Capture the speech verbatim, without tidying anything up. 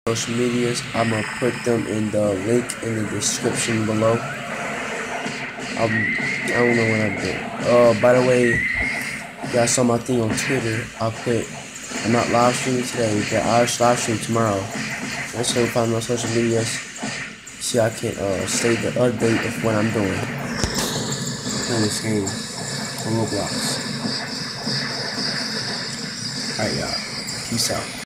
social medias. I'm gonna put them in the link in the description below. Um, I don't know what I'm doing. Uh, by the way, you guys saw my thing on Twitter. I put, I'm not live streaming today, but I'll live stream tomorrow. Let's go find my social medias. See, I can uh stay the update of what I'm doing. Playing this game on Roblox. Alright, y'all. Peace out.